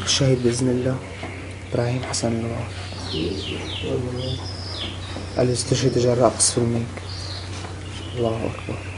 الشهيد بإذن الله إبراهيم حسن النوار اللي استشهد جراء قصف الميك. الله أكبر.